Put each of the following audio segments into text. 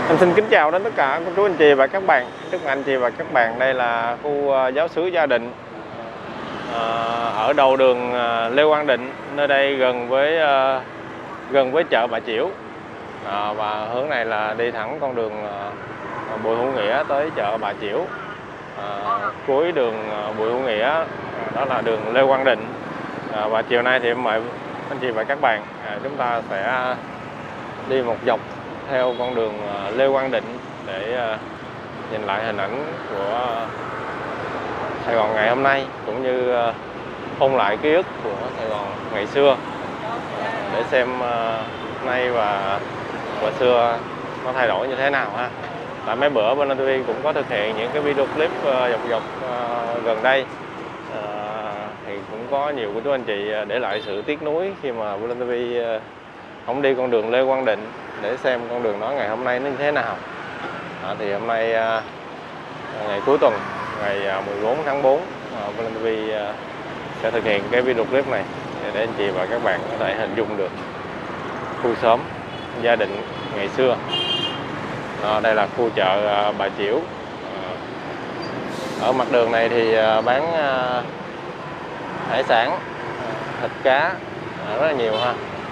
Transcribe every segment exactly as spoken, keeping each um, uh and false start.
Em xin kính chào đến tất cả cô chú anh chị và các bạn. Chúc anh chị và các bạn, đây là khu giáo xứ Gia Định, à, ở đầu đường Lê Quang Định, nơi đây gần với à, gần với chợ Bà Chiểu, à, và hướng này là đi thẳng con đường à, Bùi Hữu Nghĩa tới chợ Bà Chiểu. À, cuối đường Bùi Hữu Nghĩa đó là đường Lê Quang Định, à, và chiều nay thì em mời anh chị và các bạn à, chúng ta sẽ đi một dọc theo con đường Lê Quang Định để nhìn lại hình ảnh của Sài Gòn ngày hôm nay, cũng như ôn lại ký ức của Sài Gòn ngày xưa, để xem nay và hồi xưa nó thay đổi như thế nào ha. Tại mấy bữa bên anh ti vi cũng có thực hiện những cái video clip dọc dọc gần đây, thì cũng có nhiều của chú anh chị để lại sự tiếc nuối khi mà bên anh ti vi không đi con đường Lê Quang Định để xem con đường đó ngày hôm nay nó như thế nào. À, thì hôm nay à, ngày cuối tuần, ngày mười bốn tháng tư, à, bên anh ti vi à, sẽ thực hiện cái video clip này để anh chị và các bạn có thể hình dung được khu xóm Gia Định ngày xưa. À, đây là khu chợ à, Bà Chiểu. À, ở mặt đường này thì à, bán à, hải sản, à, thịt cá à, rất là nhiều ha.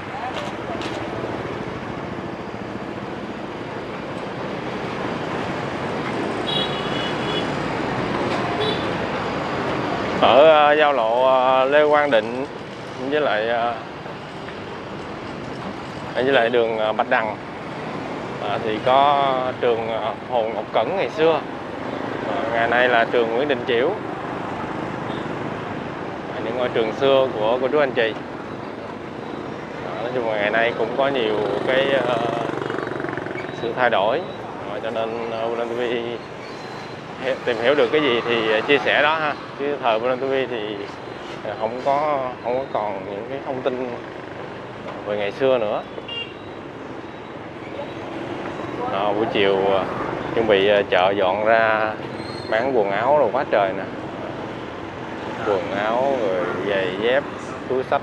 Ở uh, giao lộ uh, Lê Quang Định với lại uh, với lại đường uh, Bạch Đằng uh, thì có trường uh, Hồ Ngọc Cẩn ngày xưa, uh, ngày nay là trường Nguyễn Đình Chiểu, uh, những ngôi trường xưa của cô chú anh chị. Uh, nói chung là ngày nay cũng có nhiều cái uh, sự thay đổi, uh, cho nên uh, bên ti vi tìm hiểu được cái gì thì chia sẻ đó ha, chứ thời bên anh ti vi thì không có không có còn những cái thông tin về ngày xưa nữa. À, buổi chiều chuẩn bị chợ dọn ra bán quần áo rồi quá trời nè, quần áo rồi giày dép, túi xách.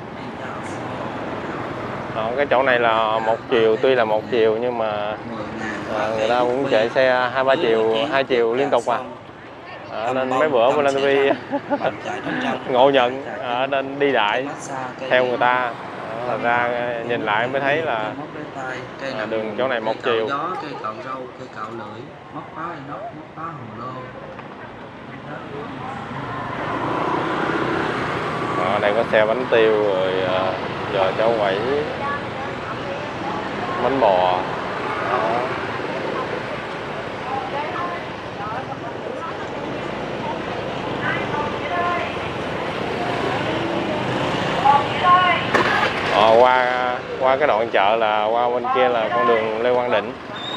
À, cái chỗ này là một chiều, tuy là một chiều nhưng mà à, người ta cũng chạy xe hai ba chiều, hai chiều liên tục à. À, nên mấy bữa bên anh ti vi ngộ nhận, à, nên đi đại theo người ta, à, ra nhìn lại mới thấy là à, đường chỗ này một chiều. Cây cạo râu, cây cạo lưỡi, móc pháo inox, móc pháo hồng lô. À, đây có xe bánh tiêu rồi, à, giờ cháu quẩy bánh bò. Đó. À, qua qua cái đoạn chợ là qua bên kia là con đường Lê Quang Định.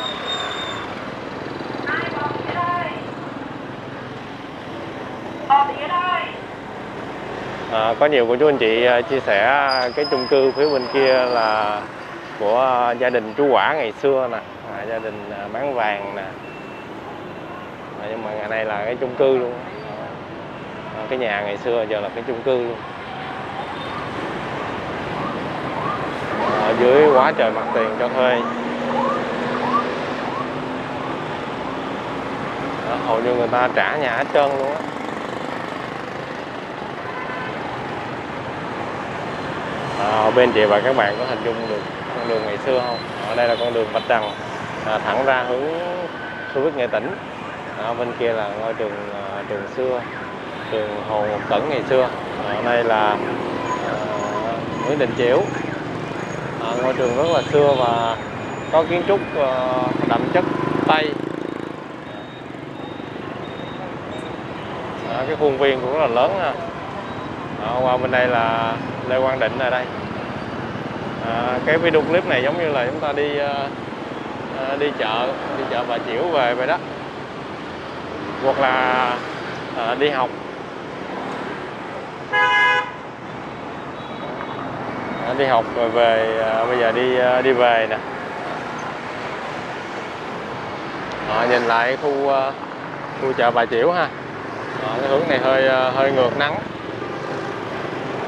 À, có nhiều cô chú anh chị chia sẻ cái chung cư phía bên kia là của gia đình chú Quả ngày xưa nè, à, gia đình bán vàng nè, à, nhưng mà ngày nay là cái chung cư luôn. À, cái nhà ngày xưa giờ là cái chung cư luôn. Ở dưới quá trời mặt tiền cho thuê. Đó, hầu như người ta trả nhà hết trơn luôn á. À, bên chị và các bạn có hình dung được con đường ngày xưa không? Ở đây là con đường Bạch Đằng, à, thẳng ra hướng Xô Viết Nghệ Tĩnh. À, bên kia là ngôi trường à, trường xưa, trường Hồ Ngọc Cẩn ngày xưa. Ở đây là à, Nguyễn Đình Chiểu. À, ngôi trường rất là xưa và có kiến trúc uh, đậm chất Tây. À, cái khuôn viên cũng rất là lớn ha. À, qua bên đây là Lê Quang Định ở đây. À, cái video clip này giống như là chúng ta đi uh, đi chợ đi chợ Bà Chiểu về vậy đó, hoặc là uh, đi học. Đi học rồi về, à, bây giờ đi à, đi về nè. À, nhìn lại khu à, khu chợ Bà Chiểu ha. À, cái hướng này hơi à, hơi ngược nắng.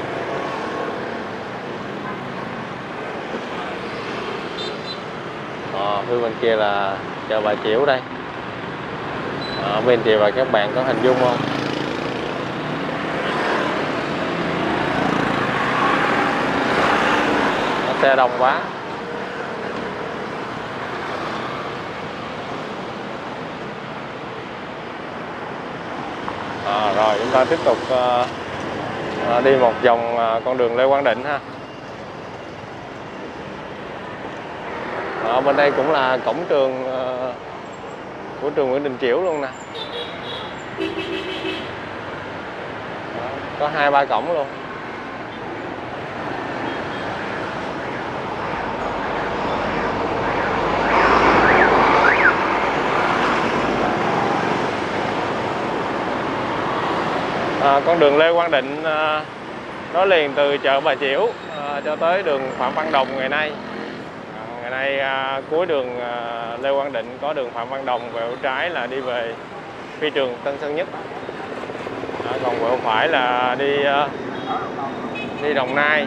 À, À, phía bên kia là chợ Bà Chiểu đây. À, bên chị và các bạn có hình dung không? Xe đông quá. À, rồi chúng ta tiếp tục uh, đi một vòng uh, con đường Lê Quang Định ha. Ở bên đây cũng là cổng trường uh, của trường Nguyễn Đình Chiểu luôn nè. Đó, có hai ba cổng luôn. À, con đường Lê Quang Định à, nối liền từ chợ Bà Chiểu à, cho tới đường Phạm Văn Đồng ngày nay. À, ngày nay à, cuối đường à, Lê Quang Định có đường Phạm Văn Đồng, quẹo trái là đi về phi trường Tân Sơn Nhất. À, còn quẹo phải là đi à, đi Đồng Nai.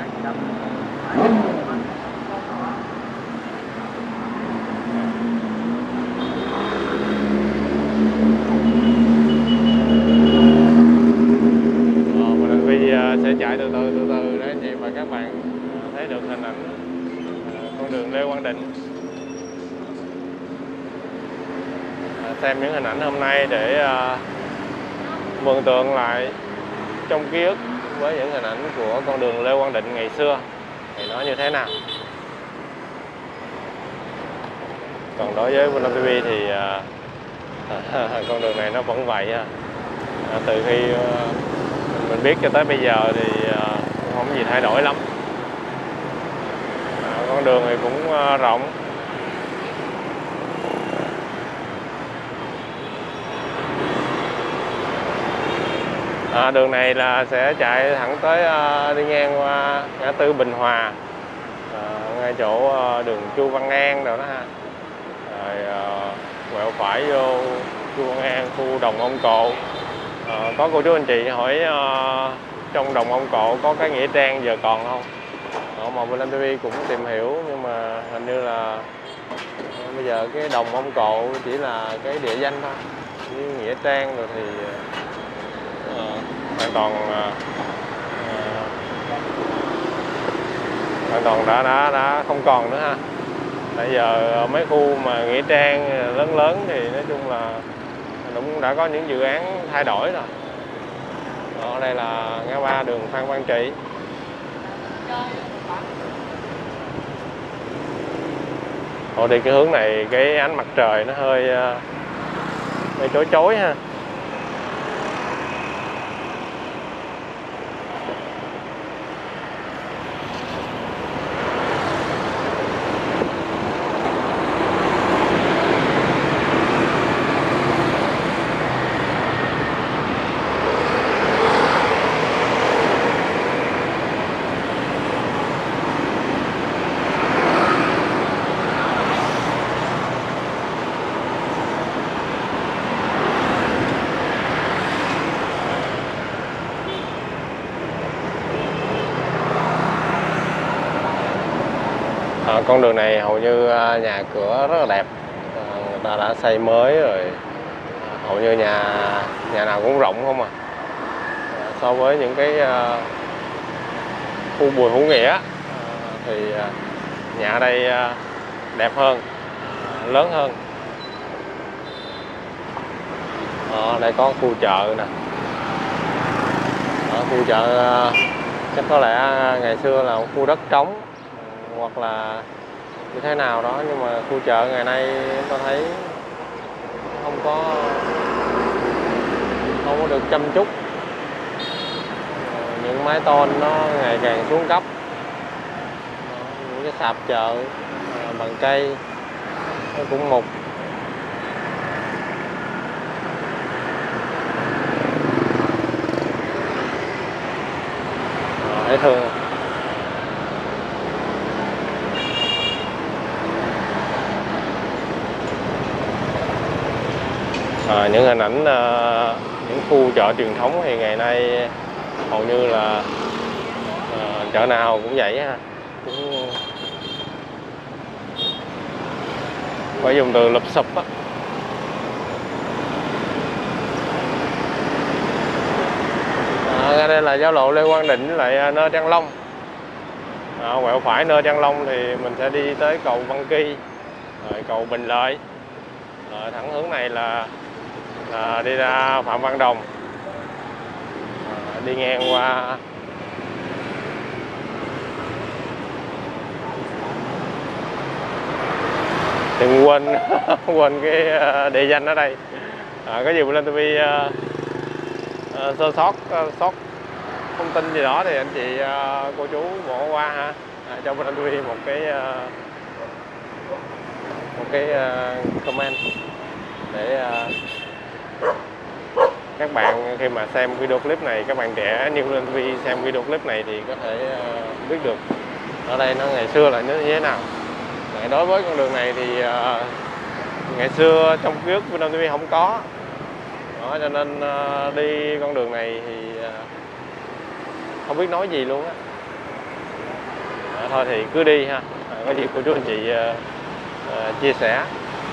Sẽ chạy từ từ từ từ để anh chị và các bạn thấy được hình ảnh con đường Lê Quang Định. Xem những hình ảnh hôm nay để mường tượng lại trong ký ức với những hình ảnh của con đường Lê Quang Định ngày xưa thì nó như thế nào. Còn đối với Vân Nam ti vi thì con đường này nó vẫn vậy. Từ khi mình biết cho tới bây giờ thì không có gì thay đổi lắm. À, con đường thì cũng rộng. À, đường này là sẽ chạy thẳng tới đi ngang qua ngã tư Bình Hòa, à, ngay chỗ đường Chu Văn An rồi đó ha. Rồi quẹo phải vô Chu Văn An, khu Đồng Ông Cộ. À, có cô chú anh chị hỏi uh, trong Đồng Ông Cộ có cái nghĩa trang giờ còn không? Ờ, mà Vân Nam ti vi cũng tìm hiểu nhưng mà hình như là uh, bây giờ cái Đồng Ông Cộ chỉ là cái địa danh thôi, với nghĩa trang rồi thì uh, hoàn toàn uh, uh, hoàn toàn đã đã đã không còn nữa ha. Bây giờ mấy khu mà nghĩa trang lớn lớn thì nói chung là cũng đã có những dự án thay đổi rồi. Ở đây là ngã ba đường Phan Văn Trị. Ồ, đi cái hướng này cái ánh mặt trời nó hơi hơi chói chói ha. À, con đường này hầu như nhà cửa rất là đẹp, à, người ta đã xây mới rồi, hầu như nhà nhà nào cũng rộng không à. À so với những cái uh, khu Bùi Hữu Nghĩa uh, thì uh, nhà ở đây uh, đẹp hơn, uh, lớn hơn. Ở đây có khu chợ nè. Ở khu chợ uh, chắc có lẽ ngày xưa là một khu đất trống hoặc là như thế nào đó, nhưng mà khu chợ ngày nay tôi thấy không có không có được chăm chút. Những mái tôn nó ngày càng xuống cấp, những cái sạp chợ bằng cây nó cũng mục. Dễ thương. À, những hình ảnh uh, những khu chợ truyền thống thì ngày nay hầu như là uh, chợ nào cũng vậy ha, cũng phải dùng từ lụp xụp á. À, đây là giao lộ Lê Quang Định với lại Nơ Trang Long. À, quẹo phải Nơ Trang Long thì mình sẽ đi tới cầu Văn Kỳ, rồi cầu Bình Lợi, rồi thẳng hướng này là, là đi ra Phạm Văn Đồng, à, đi ngang qua đừng quên quên cái địa danh ở đây. À, có gì lên ti vi uh, uh, sơ sót uh, sót thông tin gì đó thì anh chị uh, cô chú bỏ qua ha, à, cho bên anh ti vi một cái uh, một cái uh, comment để uh, các bạn khi mà xem video clip này, các bạn trẻ như lên ti vi xem video clip này thì có thể uh, biết được ở đây nó ngày xưa là như thế nào. Đối với con đường này thì uh, ngày xưa trong ký ức Vinhome ti vi không có đó, cho nên uh, đi con đường này thì uh, không biết nói gì luôn á. Thôi thì cứ đi ha, à, có gì cô chú anh chị uh, uh, chia sẻ.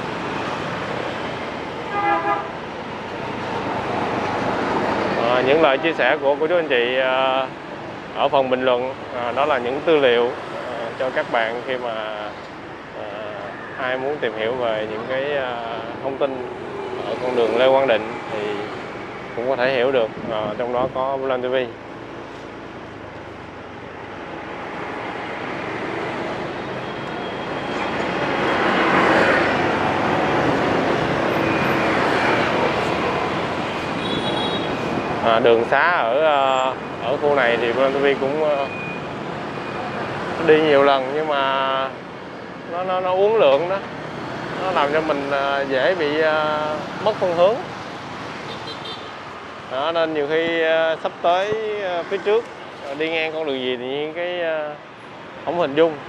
À, những lời chia sẻ của cô chú anh chị uh, ở phần bình luận, uh, đó là những tư liệu uh, cho các bạn khi mà ai muốn tìm hiểu về những cái uh, thông tin ở con đường Lê Quang Định thì cũng có thể hiểu được, uh, trong đó có Vinhome ti vi. À, đường xá ở uh, ở khu này thì Vinhome ti vi cũng uh, đi nhiều lần, nhưng mà nó nó nó uốn lượn đó, nó làm cho mình uh, dễ bị uh, mất phương hướng đó, nên nhiều khi uh, sắp tới uh, phía trước uh, đi ngang con đường gì thì cái uh, không hình dung.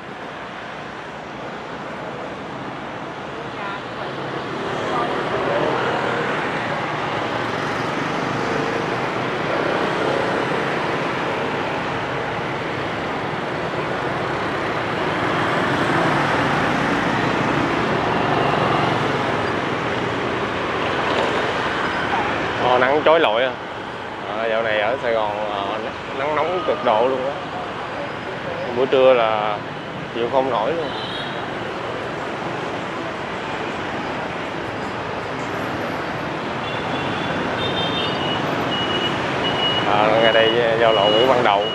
Nắng chói lội à. À, dạo này ở Sài Gòn à, nắng nóng cực độ luôn á, buổi trưa là chịu không nổi luôn. À, ngay đây giao lộ Nguyễn Văn Đậu.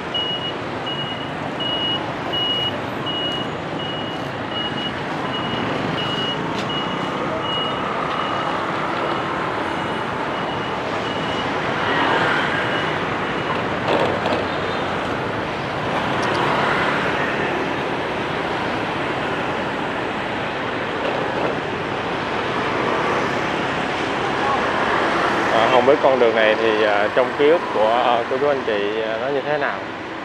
Không biết con đường này thì uh, trong ký ức của uh, cô chú anh chị uh, nó như thế nào.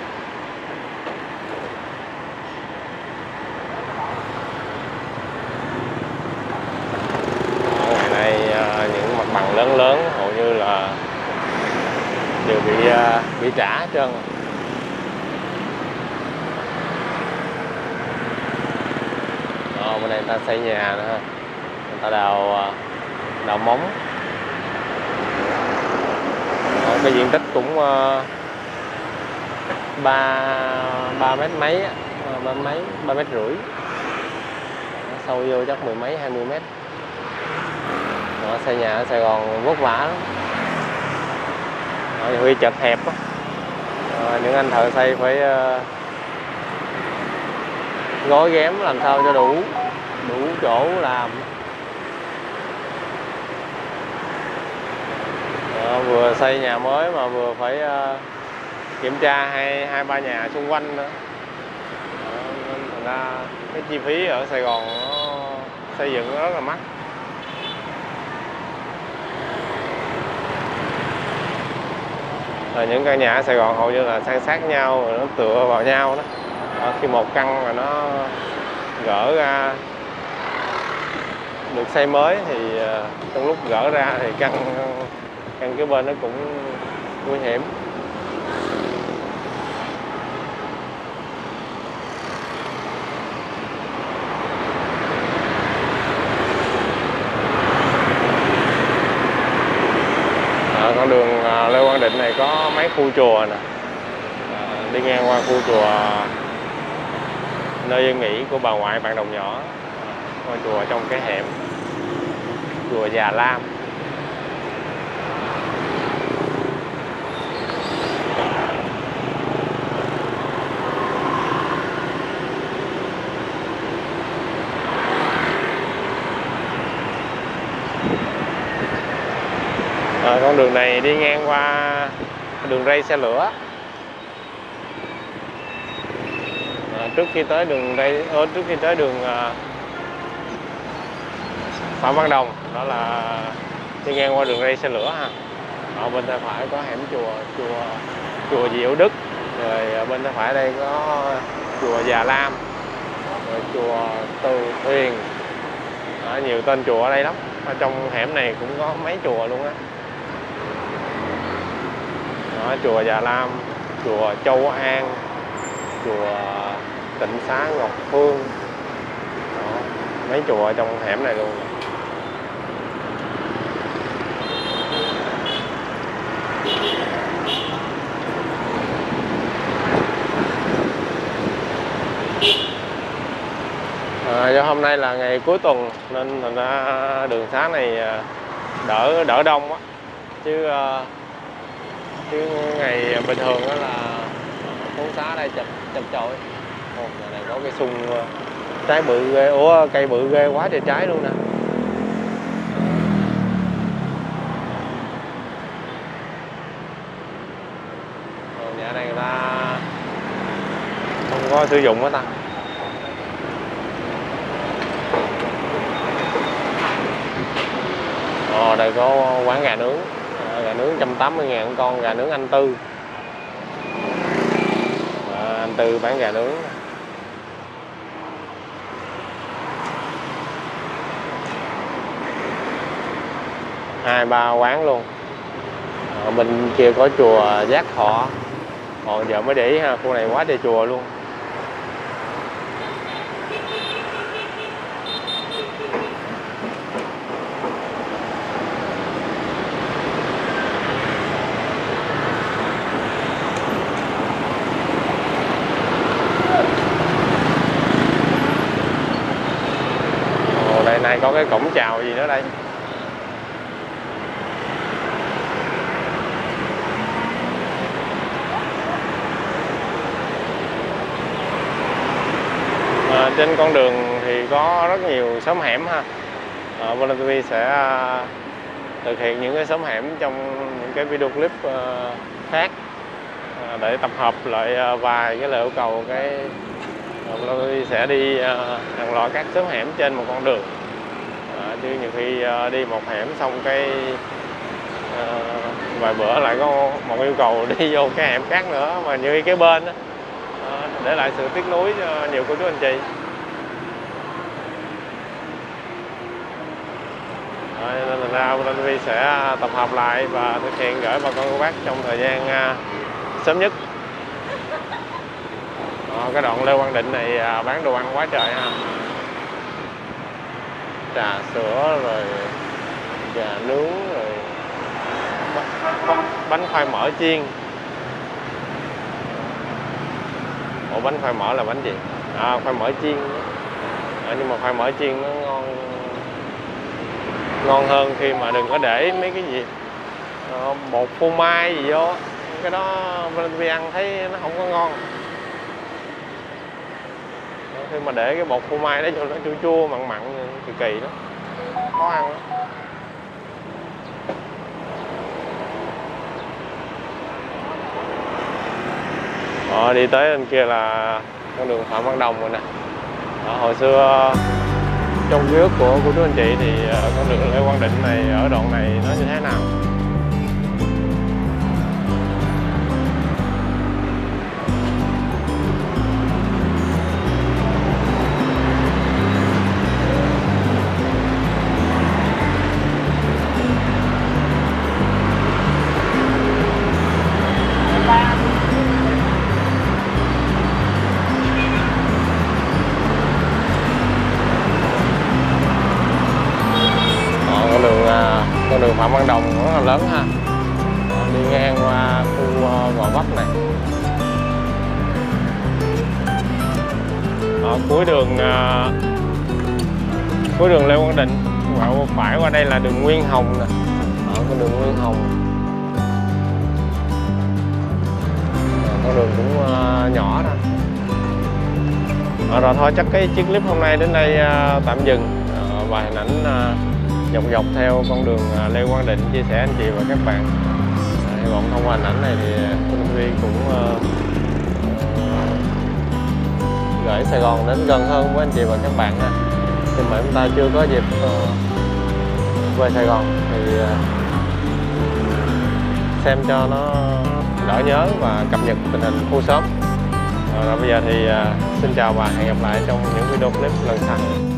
Ở ngày nay uh, những mặt bằng lớn lớn hầu như là đều bị uh, bị trả hết trơn. Đó, bên đây người ta xây nhà nữa, người ta đào uh, đào móng. Cái diện tích cũng ba ba mét mấy, ba mấy ba mét rưỡi, sâu vô chắc mười mấy hai mươi mét. Đó, xây nhà ở Sài Gòn vất vả lắm, nhiều khi chật hẹp đó. Rồi, những anh thợ xây phải uh, gói ghém làm sao cho đủ đủ chỗ làm. Đó, vừa xây nhà mới mà vừa phải uh, kiểm tra hai hai ba nhà xung quanh nữa. Đó, nên thành ra cái chi phí ở Sài Gòn nó xây dựng rất là mắc. Rồi những căn nhà ở Sài Gòn hầu như là san sát nhau, rồi nó tựa vào nhau đó. Đó, khi một căn mà nó gỡ ra được xây mới thì uh, trong lúc gỡ ra thì căn căn cái bên nó cũng nguy hiểm. con đường à, Lê Quang Định này có mấy khu chùa nè. À, đi ngang qua khu chùa nơi yên nghỉ của bà ngoại bạn Đồng Nhỏ, ngôi chùa trong cái hẻm, chùa Già Lam. À, con đường này đi ngang qua đường ray xe lửa. À, trước khi tới đường ray, ờ, trước khi tới đường à, Phạm Văn Đồng, đó là đi ngang qua đường ray xe lửa ha. Ở bên tay phải có hẻm chùa chùa chùa Diệu Đức, rồi ở bên tay phải đây có chùa Già Lam, rồi chùa Từ Huyền. À, nhiều tên chùa ở đây lắm. Ở trong hẻm này cũng có mấy chùa luôn á. Đó, chùa Già Lam, chùa Châu An, chùa Tịnh Xá Ngọc Phương. Đó, mấy chùa trong hẻm này luôn. À, do hôm nay là ngày cuối tuần nên thành ra đường xá này đỡ đỡ đông á, chứ chứ ngày bình thường đó là phố xá đây chật chật chội. Ồ, giờ này có cái sung trái bự ghê, ủa cây bự ghê quá trời trái luôn nè. Ồ, nhà này người ta không có sử dụng hết ta. Ồ, đây có quán gà nướng, à, gà nướng một trăm tám mươi ngàn con, gà nướng anh Tư. À, anh Tư bán gà nướng. Hai ba quán luôn. Ở bên kia có chùa Giác Thọ. Ồ, giờ mới để ý ha, khu này quá trời chùa luôn. Này có cái cổng chào gì nữa đây. À, trên con đường thì có rất nhiều xóm hẻm ha. À, Volan ti vi sẽ thực hiện những cái xóm hẻm trong những cái video clip uh, khác, à, để tập hợp lại uh, vài cái lời yêu cầu. Cái Volan ti vi sẽ đi uh, hàng loạt các xóm hẻm trên một con đường. À, chứ nhiều khi uh, đi một hẻm xong cái uh, vài bữa lại có một yêu cầu đi vô cái hẻm khác nữa, mà như cái bên đó, uh, để lại sự tiếc nuối cho nhiều cô chú anh chị. À, nên là ra Volan ti vi sẽ tập hợp lại và thực hiện gửi bà con cô bác trong thời gian uh, sớm nhất. À, cái đoạn Lê Quang Định này uh, bán đồ ăn quá trời ha. Trà sữa rồi gà nướng rồi bánh khoai mỡ chiên. Ủa, bánh khoai mỡ là bánh gì? À, khoai mỡ chiên. À, nhưng mà khoai mỡ chiên nó ngon ngon hơn khi mà đừng có để mấy cái gì à, bột phô mai gì vô. Cái đó Volan ti vi ăn thấy nó không có ngon. Khi mà để cái bột phô mai đó vô nó chua chua mặn mặn kỳ kỳ đó, khó ăn lắm. Ờ, đi tới bên kia là con đường Phạm Văn Đồng rồi nè. Ở hồi xưa trong ký ức của cô chú anh chị thì con đường Lê Quang Định này ở đoạn này nó như thế nào? Con đường Phạm Văn Đồng rất là lớn ha. ngang qua khu Gò Vấp này. Ở cuối đường uh, cuối đường Lê Quang Định, quẹo phải qua đây là đường Nguyên Hồng nè. Ở con đường Nguyên Hồng, con đường cũng uh, nhỏ thôi. À, rồi thôi chắc cái chiếc clip hôm nay đến đây uh, tạm dừng. Uh, và hình ảnh uh, dọc dọc theo con đường uh, Lê Quang Định chia sẻ anh chị và các bạn. Uh, hy vọng thông qua hình ảnh này thì Minh Huy cũng uh, gửi Sài Gòn đến gần hơn với anh chị và các bạn ha. Khi mà chúng ta chưa có dịp uh, về Sài Gòn thì uh, xem cho nó đỡ nhớ và cập nhật tình hình khu xóm. Rồi bây giờ thì uh, xin chào và hẹn gặp lại trong những video clip lần sau.